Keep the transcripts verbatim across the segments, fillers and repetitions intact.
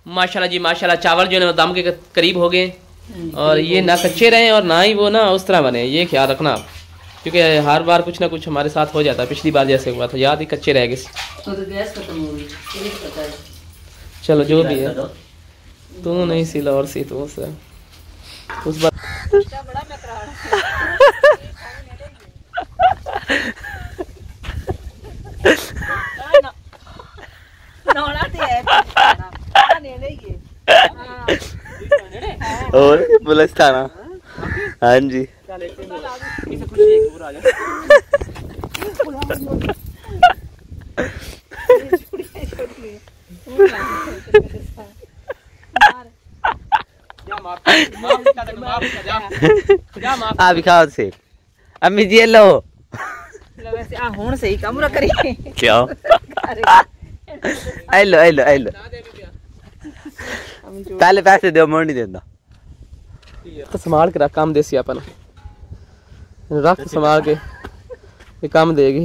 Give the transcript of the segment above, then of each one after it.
माशाल्लाह जी माशाल्लाह। चावल जो है ना दम के करीब हो गए और ये ना कच्चे रहे और ना ही वो ना उस तरह बने, ये ख्याल रखना आप, क्योंकि हर बार कुछ ना कुछ हमारे साथ हो जाता है। पिछली बार जैसे हुआ था याद ही, कच्चे रह गए। तो तो गैस खत्म हो गई, ये पता है। चलो जो भी है, तू नहीं सिला और सी तू से उस बार बड़ा मैं करा और पुलिस थाना। हाँ जी आप खाओ से अम्मी जी लो वैसे आ हुन सही काम करी क्यों हेलो हेलो हेलो पहले पैसे दो मोड़ नहीं देता तो संभाल के रख, काम देसी अपन रख संभाल के, ये काम देगी।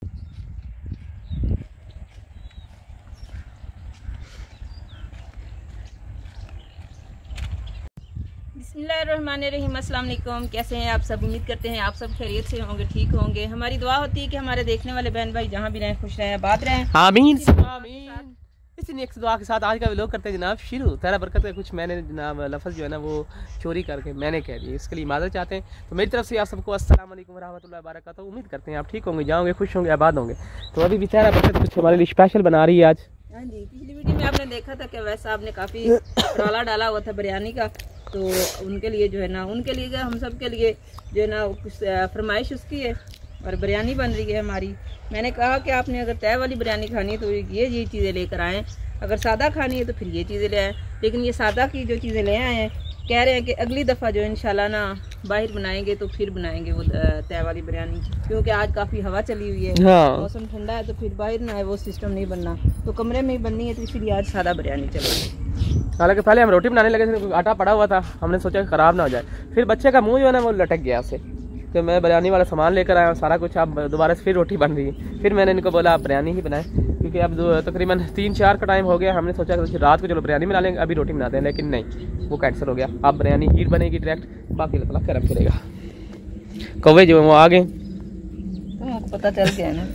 बिस्मिल्लाहिर्रहमानिर्रहीम, अस्सलाम वालेकुम। कैसे हैं आप सब? उम्मीद करते हैं आप सब खैरियत से होंगे, ठीक होंगे। हमारी दुआ होती है कि हमारे देखने वाले बहन भाई जहाँ भी रहें खुश रहें, आबाद रहें। आमीन आमीन। इसी नेक्स्ट दुआ के साथ आज का व्लॉग करते हैं जनाब शुरू। तेरा बरकत है, कुछ मैंने जनाब लफ्ज़ जो है ना वो चोरी करके मैंने कह दिए, इसके लिए माज़रत चाहते हैं। तो मेरी तरफ से आप सबको अस्सलाम वालेकुम व रहमतुल्लाहि व बरकातहू। उम्मीद करते हैं आप ठीक होंगे, जाओगे, खुश होंगे, आबाद होंगे। तो अभी भी तेरा बरकत कुछ हमारे लिए स्पेशल बना रही है आज। हाँ जी, पिछली वीडियो में आपने देखा था कि वैसा आपने काफ़ी ट्राला डाला हुआ था बिरयानी का, तो उनके लिए जो है ना, उनके लिए हम सब के लिए जो है ना कुछ फरमाइश उसकी है और बिरयानी बन रही है हमारी। मैंने कहा कि आपने अगर तय वाली बिरयानी खानी है तो ये ये चीज़ें लेकर आएँ, अगर सादा खानी है तो फिर ये चीज़ें ले आएँ। लेकिन ये सादा की जो चीज़ें ले आए हैं, कह रहे हैं कि अगली दफ़ा जो इंशाल्लाह ना बाहर बनाएंगे तो फिर बनाएंगे वो तय वाली बिरयानी, क्योंकि आज काफ़ी हवा चली हुई है। हाँ। मौसम ठंडा है तो फिर बाहर ना है वो सिस्टम नहीं बनना, तो कमरे में ही बननी है, तो इसीलिए आज सादा बिरयानी चलेगी। हालांकि पहले हम रोटी बनाने लगे थे, आटा पड़ा हुआ था, हमने सोचा कि ख़राब ना हो जाए। फिर बच्चे का मुंह जो है ना वो लटक गया से कि मैं बिरयानी वाला सामान लेकर आया हूँ सारा कुछ, अब दोबारा से फिर रोटी बन रही है। फिर मैंने इनको बोला आप बिरयानी ही बनाएं, क्योंकि अब तकरीबन तीन चार का टाइम हो गया। हमने सोचा कि रात को चलो बिरयानी बना लेंगे, अभी रोटी बनाते हैं, लेकिन नहीं, वो कैंसिल हो गया। अब बिरयानी हीट बनेगी डायरेक्ट, बाकी अल्लाह करम करेगा। कौवे जो वो आ गए, पता चल गया ना।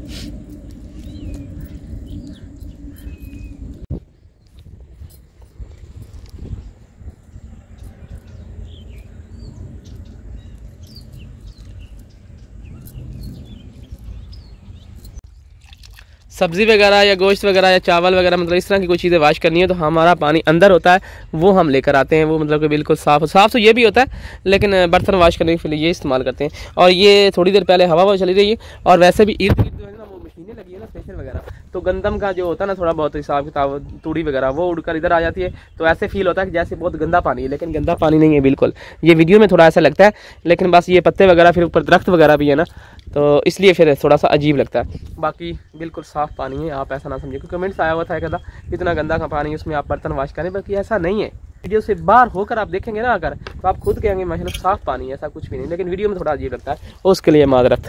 सब्ज़ी वगैरह या गोश्त वगैरह या चावल वगैरह, मतलब इस तरह की कोई चीज़ें वाश करनी है तो हमारा पानी अंदर होता है, वो हम लेकर आते हैं। वो मतलब कि बिल्कुल साफ़ साफ़ तो ये भी होता है, लेकिन बर्तन वाश करने के लिए ये इस्तेमाल करते हैं। और ये थोड़ी देर पहले हवा हवा चली रही है, और वैसे भी इर्द गिर्द जो है ना वो मशीनें लगी है ना स्पेशल वगैरह, तो गंदम का जो होता है ना थोड़ा बहुत हिसाब किताब, तूड़ी वगैरह, वो उड़कर इधर आ जाती है, तो ऐसे फील होता है कि जैसे बहुत गंदा पानी है, लेकिन गंदा पानी नहीं है बिल्कुल। ये वीडियो में थोड़ा ऐसा लगता है, लेकिन बस ये पत्ते वगैरह फिर ऊपर दरख्त वगैरह भी है ना, तो इसलिए फिर थोड़ा सा अजीब लगता है। बाकी बिल्कुल साफ़ पानी है, आप ऐसा ना समझिए, क्योंकि कमेंट्स आया हुआ था कहता इतना गंदा का पानी है उसमें आप बर्तन वाश करें, बाकी ऐसा नहीं है। वीडियो से बाहर होकर आप देखेंगे ना अगर, तो आप खुद कहेंगे माशाल्लाह साफ़ पानी है, ऐसा कुछ भी नहीं, लेकिन वीडियो में थोड़ा अजीब लगता है, उसके लिए माजरत।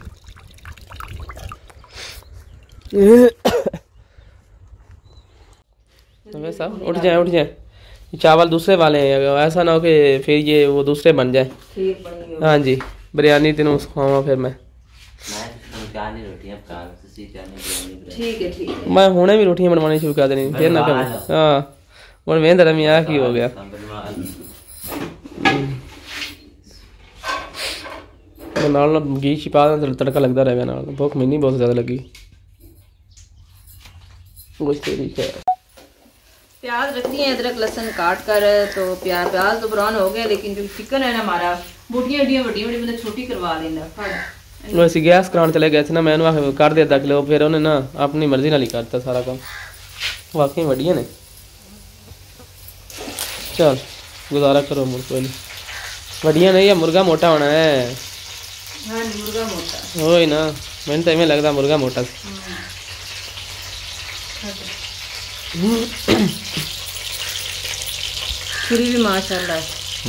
वैसा उठ जाए उठ जाए, चावल दूसरे वाले हैं, ऐसा ना हो कि फिर ये वो दूसरे बन जाए। हाँ जी, बिरयानी तीनों खावा फिर मैं ठीक है ठीक है, मैं हुणे भी रोटियां बनवानी शुरू कर देनी फिर ना कभी। हाँ और मैं धर्म यहाँ की हो गया, नाल घी छिपा तड़का लगता रहेगा, नाल भूख मैंने बहुत ज़्यादा लगी। प्याज रखती है, अदरक लहसुन काट कर, तो प्याज प्याज तो ब्राउन हो गया, लेकिन जो चिकन है ना हमारा बोटियां एडियां वड्डी वड्डी मतलब छोटी करवा लेना। वैसे गैस कराने चले गए थे ना, मैंने कर दिया अद्धा किलो, फिर उन्हें ना अपनी मर्जी नाल ही करता सारा काम, वाकई वड्डियां ने। चल गुजारा करो मुर्गा वड्डियां नहीं, या मुर्गा मोटा होना है। हाँ मुर्गा मोटा हो ही ना, मैंने तो इवें लगता मुर्गा मोटा सी। छुरी भी माशाल्लाह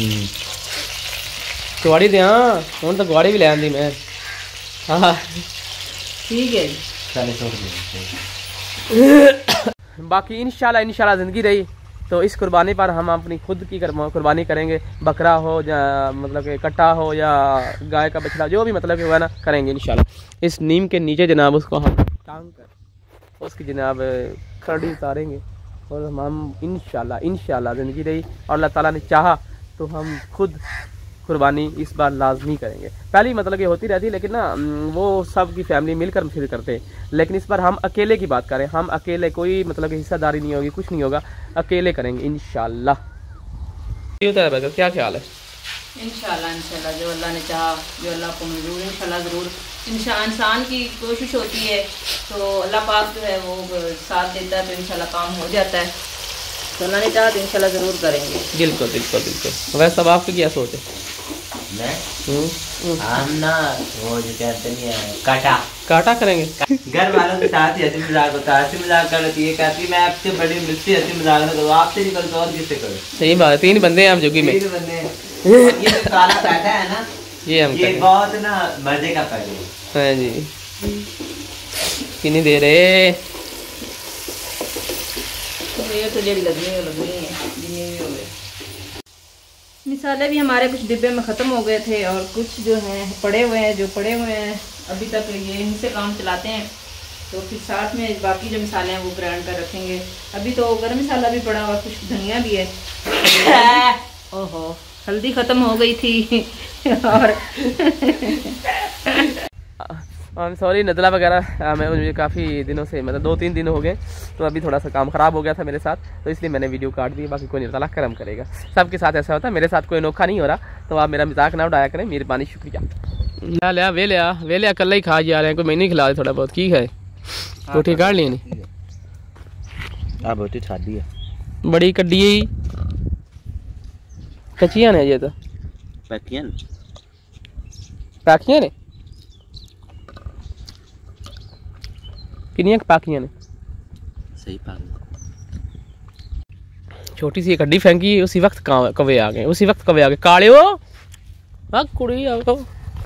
गुआड़ी दे, हूँ तो गुआड़ी भी ले आंदी मैं। हाँ ठीक है बाकी इंशाल्लाह इंशाल्लाह ज़िंदगी रही तो इस कुर्बानी पर हम अपनी खुद की कुर्बानी करेंगे। बकरा हो या मतलब कि कट्टा हो या गाय का बछड़ा, जो भी मतलब कि हुआ ना, करेंगे इंशाल्लाह। इस नीम के नीचे जनाब उसको हम टांग कर उसकी जनाब खड़ी उतारेंगे और हम इंशाल्लाह इंशाल्लाह ज़िंदगी रही और अल्लाह ताला ने चाहा तो हम खुद कुर्बानी इस बार लाजमी करेंगे। पहली मतलब ये होती रहती, लेकिन ना वो सब की फैमिली मिलकर फिर करते हैं, लेकिन इस बार हम अकेले की बात करें, हम अकेले, कोई मतलब हिस्सेदारी नहीं होगी, कुछ नहीं होगा, अकेले करेंगे इंशाल्लाह। क्या ख्याल है? इंशाल्लाह इंशाल्लाह जो अल्लाह ने चाहा, जो अल्लाह को मंजूर, इंशाल्लाह ज़रूर। इंसान की कोशिश होती है तो अल्लाह पाक जो है वो साथ देता है, तो इंशाल्लाह काम हो जाता है। तो अल्लाह ने चाहा तो इंशाल्लाह ज़रूर करेंगे। बिल्कुल बिल्कुल बिल्कुल। वैसे अब आपकी क्या सोच है? मैं हम ना वो जो कहते नहीं है काटा काटा करेंगे। घर वालों के साथ ही हंसी मजाक होता है, हंसी मजाक कर रही है, कहती मैं आपसे बड़ी मुझसे हंसी मजाक ना करूँ, आपसे नहीं करूँ तो और किससे करूँ? सही बात है, तीन बंदे हैं हम जोगी में। तीन बंदे हैं। ये जो काला काटा है ना, ये हम ये बहुत ना मजे का पैकेट है। हाँ जी, कितनी देर है? ये तो जेडी लगनी है लगनी है जितनी भी हो गए। मिसाले भी हमारे कुछ डिब्बे में ख़त्म हो गए थे और कुछ जो हैं पड़े हुए हैं, जो पड़े हुए हैं अभी तक ये इनसे काम चलाते हैं। तो फिर साथ में बाकी जो मिसाले हैं वो ग्राइंड कर रखेंगे। अभी तो गर्म मसाला भी पड़ा हुआ, कुछ धनिया भी है। ओहो, हल्दी ख़त्म हो गई थी और आई एम सॉरी, नज़ला वगैरह मैं मुझे काफ़ी दिनों से मतलब दो तीन दिन हो गए, तो अभी थोड़ा सा काम ख़राब हो गया था मेरे साथ, तो इसलिए मैंने वीडियो काट दी। बाकी कोई नहीं, ताला करम करेगा, सबके साथ ऐसा होता है, मेरे साथ कोई अनोखा नहीं हो रहा, तो आप मेरा मजाक ना उड़ाया करें, मेहरबानी, शुक्रिया। ला लिया वे लिया वे लिया कल ही खा जा रहे हैं, कोई मैं नहीं खिला थोड़ा बहुत की है रोटी काट ली नहीं अब रोटी खादी है बड़ी कड्डी कच्चियां ने, ये तो पकियां पाकियां ने, किनियां पाकियां ने, सही पाक। छोटी सी कड्डी फेंकी, उसी वक्त कवे आ गए, उसी वक्त कवे आ गए, काले हो हाँ कुड़ी आओ।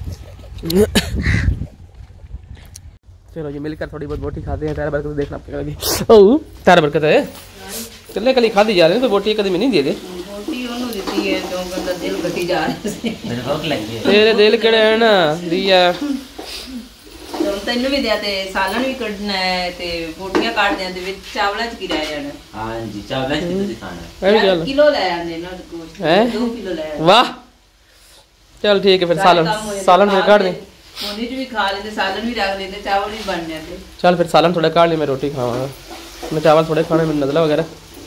चलो जी मिलकर थोड़ी बहुत बोटी खाते हैं। तारा बरकत देखना पड़ेगा। ओ तारा बरकत है कल्ले कल खा दी जा रहे हैं, तो बोटी कभी नहीं दे दे। बोटी ओनू देती है तो बंदा दिल घटी जा रहा है, मेरे भूख लगी है। तेरे दिल केड़े है ना दिया तो तैनू भी दिया ते सालन भी कटना है ते बोटियां काट दें ते विच चावला च की रह जाना। हां जी, चावला च तो दिखाना है किलो ले आने ना कुछ दो किलो ले। वाह चल ठीक है, फिर सालन सालन फिर काट दें, मोनी भी खा लेते, सालन भी रख लेते, चावल भी बन जाते। चल फिर सालन थोड़ा काट ले, मैं रोटी खाऊंगा, मैं चावल थोड़े खाने में नज़ला वगैरह।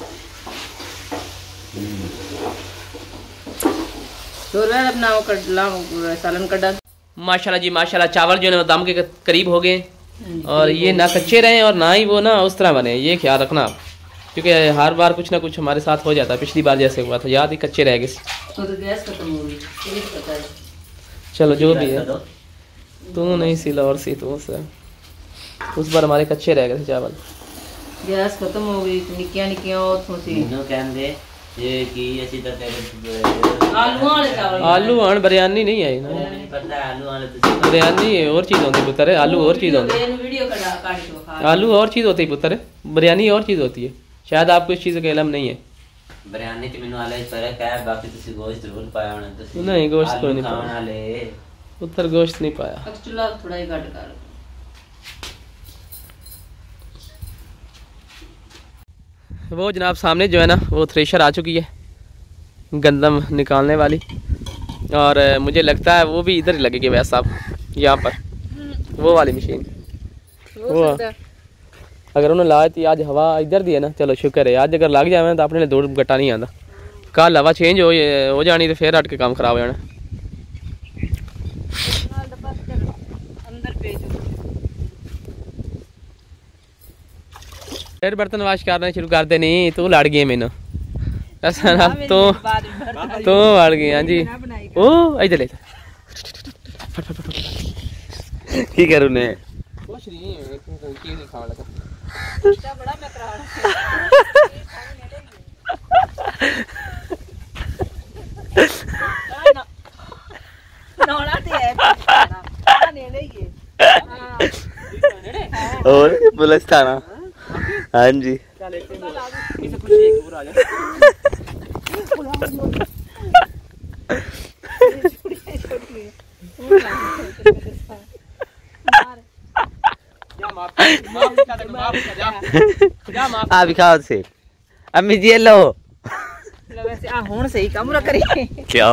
तो अपना वो कटला सालन कटा। माशाल्लाह जी माशाल्लाह, चावल जो है दम के करीब हो गए और ये ना कच्चे रहे और ना ही वो ना उस तरह बने, ये ख्याल रखना आप, क्योंकि हर बार कुछ ना कुछ हमारे साथ हो जाता है। पिछली बार जैसे हुआ था याद ही, कच्चे रह गए। तो गैस खत्म हो गई, पता है। चलो जो भी है, तू नहीं सिला और सी तू से उस बार हमारे कच्चे रह गए थे चावल। गैस खत्म हो गई, निक्कियां निक्कियां उथों सी नो कहंदे ये की ऐसी तरह आलू वाले चावल, आलू आन बिरयानी नहीं आई ना, नहीं पता आलू वाले तो बिरयानी और चीज होती पुत्र, आलू और चीज होती है, वीडियो कटा काट दो खा, आलू और चीज होती पुत्र, बिरयानी और चीज होती है। शायद आपको इस चीज का इल्म नहीं है। बिरयानी ते मेनू वाले फर्क है, बाकी तुसी गोश्त जरूर पाया होना। तुसी नहीं गोश्त कोई नहीं पाया वाले पुत्र, गोश्त नहीं पाया। चूल्हा थोड़ा ही घट कर। वो जनाब सामने जो है ना वो थ्रेशर आ चुकी है गंदम निकालने वाली, और मुझे लगता है वो भी इधर ही लगेगी वैसा, यहाँ पर वो वाली मशीन वो अगर उन्हें ला थी आज हवा इधर दी है ना, चलो शुक्र है। आज अगर लग जाए तो अपने लिए दौड़ गट्टा नहीं आता, कल हवा चेंज हो हो जानी तो फिर हट के काम खराब हो जाना। फिर बर्तन वाश करना शुरू कर दे, नहीं तू लड़ गई मैनू ऐसा ना, तो तो लड़ गई। हाँ जी ओ इधर ले की करूँ ने कुछ नहीं की खाने लगा बड़ा मैं करा नौला ते है ने ले ये और पुलिस थाना। हाँ जी चल एक आ जा। आप खाओ से अम्मी जी लो वैसे आ हुन सही काम रख करी क्या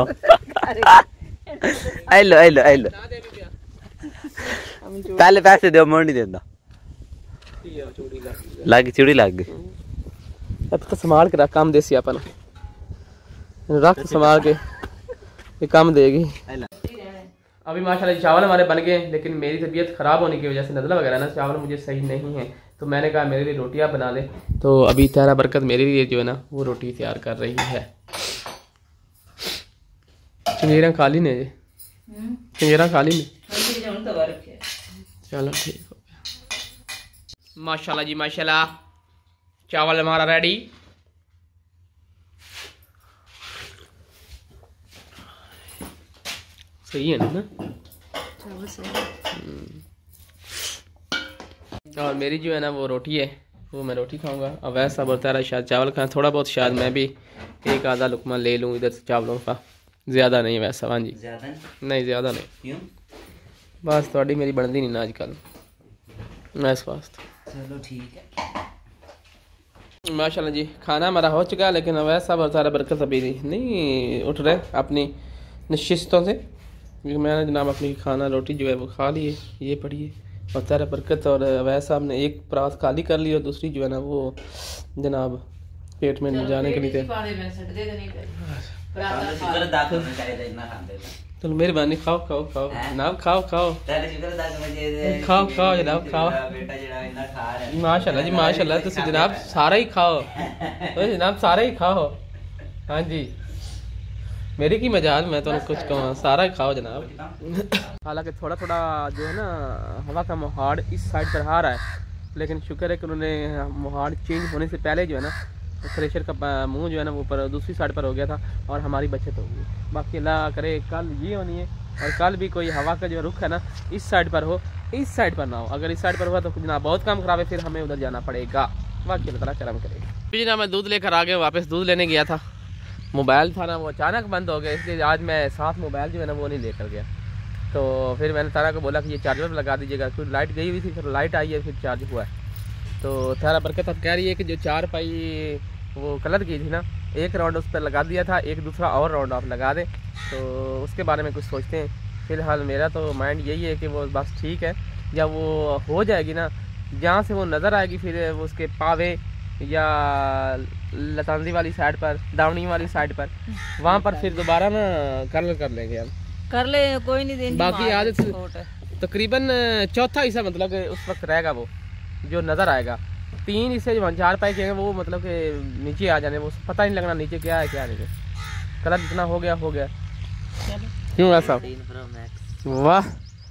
हेलो हेलो हेलो पहले पैसे दो मोड़ नहीं देता लग चूड़ी लग गई अब तो संभाल के रख काम देसी अपन रख संभाल के ये काम देगी। अभी माशाल्लाह चावल हमारे बन गए, लेकिन मेरी तबीयत ख़राब होने की वजह से नज़ला वगैरह ना चावल मुझे सही नहीं है, तो मैंने कहा मेरे लिए रोटियां बना ले। तो अभी तारा बरकत मेरे लिए जो है ना वो रोटी तैयार कर रही है। चंगेरा खाली ने जी चंगेरा खाली ने चलो ठीक हो गया। माशाल्लाह जी माशाल्लाह चावल हमारा रेडी। सही है ना चावल सही। और मेरी जो है ना वो रोटी है वो मैं रोटी खाऊंगा। अब वैसा बोलता है शायद चावल खाएं, थोड़ा बहुत शायद मैं भी एक आधा लुकमा ले लूँ इधर से चावलों का, ज़्यादा नहीं वैसा। हाँ जी ज्यादा नहीं ज़्यादा नहीं क्यों बस थोड़ी मेरी बनती नहीं ना आजकल इस वास्ते। चलो ठीक है। माशाल्लाह जी खाना हमारा हो चुका है, लेकिन वैसा बोलता है बरकत अभी नहीं उठ रहे अपनी नशिस्तों से। मैंने जनाब अपनी खाना रोटी जो है वो खा ली है, ये पड़ी है। और तारा बरकत और अवैस साहब ने एक परात खाली कर ली और दूसरी जो है ना वो जनाब पेट में जाने के लिए। चलो मेहरबानी खाओ खाओ खाओ जनाब खाओ खाओ खाओ खाओ जनाब खाओ। माशाल्लाह जी माशाल्लाह तुम जनाब सारा ही खाओ जनाब सारा ही खाओ। हाँ जी मेरी की मजाल मैं तो कुछ कहूँ सारा खाओ जनाब। हालांकि थोड़ा थोड़ा जो है ना हवा का मुहाड़ इस साइड पर आ रहा है, लेकिन शुक्र है कि उन्होंने मुहाड़ चेंज होने से पहले जो है ना थ्रेशर का मुंह जो है ना वो पर दूसरी साइड पर हो गया था और हमारी बचत हो गई। बाकी अल्लाह करे कल ये होनी है और कल भी कोई हवा का जो रुख है ना इस साइड पर हो, इस साइड पर ना हो। अगर इस साइड पर हुआ तो जनाब बहुत काम खराब है, फिर हमें उधर जाना पड़ेगा। बाकी अल्लाह ताला करम करेगा। फिर जनाब मैं दूध लेकर आ गया, वापस दूध लेने गया था, मोबाइल था ना वो अचानक बंद हो गया, इसलिए आज मैं साथ मोबाइल जो है ना वो नहीं लेकर गया। तो फिर मैंने तारा को बोला कि ये चार्जर पर लगा दीजिएगा, फिर लाइट गई हुई थी, फिर लाइट आई है, फिर चार्ज हुआ है। तो तारा बरकत अब कह रही है कि जो चार पाई वो कलर की थी ना एक राउंड उस पर लगा दिया था, एक दूसरा और राउंड आप लगा दें, तो उसके बारे में कुछ सोचते हैं। फ़िलहाल मेरा तो माइंड यही है कि वो बस ठीक है, जब वो हो जाएगी ना जहाँ से वो नज़र आएगी फिर वो उसके पावे या लतांदी वाली साइड पर दावनी वाली साइड पर वहाँ पर फिर दोबारा ना कलर कर लेंगे हम कर ले कोई नहीं देनी। बाकी आदत तकरीबन चौथा हिस्सा मतलब उस वक्त रहेगा वो जो नज़र आएगा। तीन हिस्से जो चार पाई के हैं वो मतलब कि नीचे आ जाने, वो पता नहीं लगना नीचे क्या है क्या नहीं। कलर जितना हो गया हो गया। क्यों ऐसा? वाह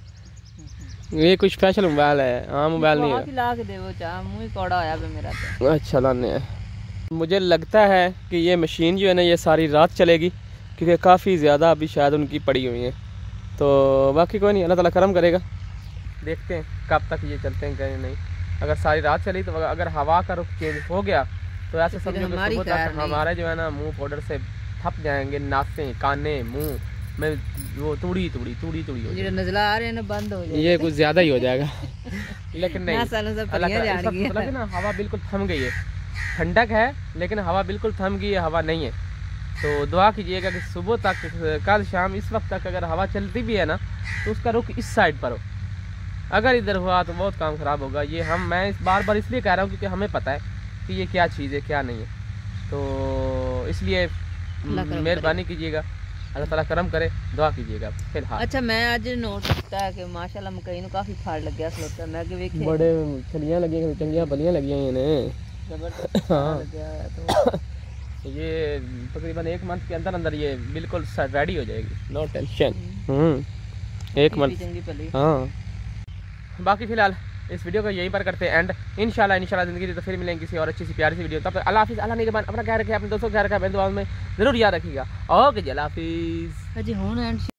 ये कुछ स्पेशल मोबाइल है, हाँ मोबाइल नहीं है। ला के देवो चा मुंह कौड़ा होया बे मेरा तो। अच्छा लाने मुझे लगता है कि ये मशीन जो है ना ये सारी रात चलेगी, क्योंकि काफ़ी ज़्यादा अभी शायद उनकी पड़ी हुई है। तो बाकी कोई नहीं, अल्लाह ताला करम करेगा, देखते हैं कब तक ये चलते हैं कहीं नहीं। अगर सारी रात चली तो अगर हवा का रुख चेंज हो गया तो ऐसे समझो कि सुबह तक हमारे जो है ना मुँह पाउडर से थप जाएंगे, नासें काने मुँह में वो तूड़ी तूड़ी तूड़ी तूड़ी हो जाएगी, नज़ला आ रहे हैं ना बंद हो जाएगा, ये कुछ ज़्यादा ही हो जाएगा। लेकिन नहीं मतलब ना हवा बिल्कुल थम गई है, ठंडक है लेकिन हवा बिल्कुल थम गई है, हवा नहीं है। तो दुआ कीजिएगा कि सुबह तक कल शाम इस वक्त तक अगर हवा चलती भी है ना तो उसका रुख इस साइड पर हो। अगर इधर हुआ तो बहुत काम ख़राब होगा। ये हम मैं इस बार बार इसलिए कह रहा हूँ क्योंकि हमें पता है कि ये क्या चीज़ है क्या नहीं है, तो इसलिए मेहरबानी कीजिएगा, अल्लाह ताला करम करे, दुआ कीजिएगा फिलहाल। अच्छा मैं आज नोट किया कि माशाल्लाह मकई नु काफी फाड़ लग गया खलोता, मैं कि वेखे बड़े छलियां लगी चंगियां बलियां लगी हैं ने जबरदस्त हाँ लग गया। तो ये तकरीबन एक मंथ के अंदर अंदर ये बिल्कुल रेडी हो जाएगी, नो टेंशन। हम्म एक मंथ हाँ। बाकी फिलहाल इस वीडियो को यहीं पर करते हैं एंड इंशाल्लाह इंशाल्लाह ज़िंदगी दी तो फिर मिलेंगे किसी और अच्छी सी प्यारी सी वीडियो। तब तक अल्लाह हाफिज़, अल्लाह निगहबान, अपना ख्याल रखें, अपने दोस्तों का ख्याल रखें, दुआ में ज़रूर याद रखिएगा। ओके जी अल्लाह हाफिज़। अजी हुन